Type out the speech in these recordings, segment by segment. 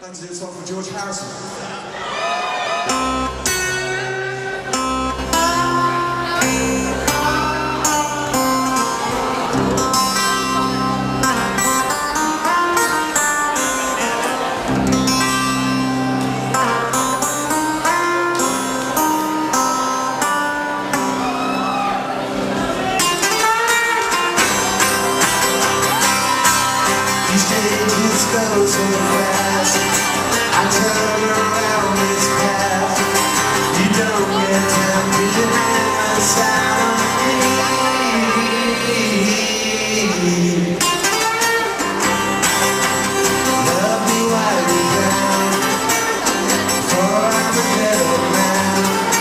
I'd like to do a song for George Harrison. These days go so fast, I turn around this path. You don't get time behind the side of me. Love me while you're down, for I'm a better man.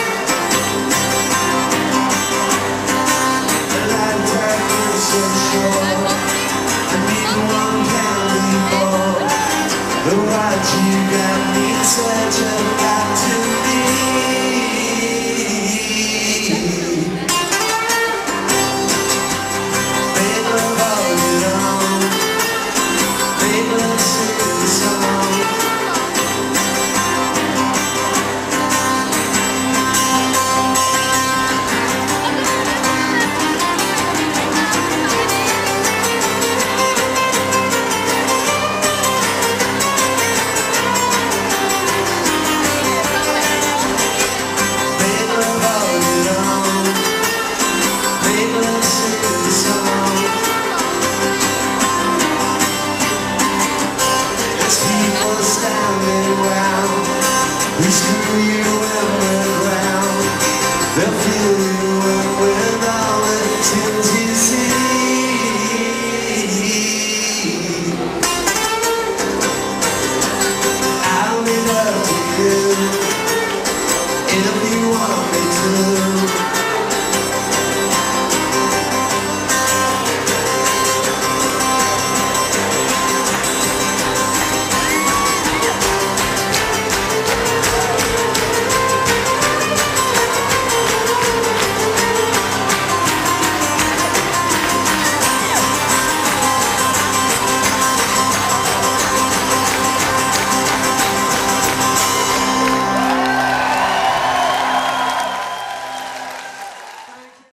The lifetime is so short, and neither one can be bored. But what you got me such a lot to be. Make love all you know, make love sing the song. We screw you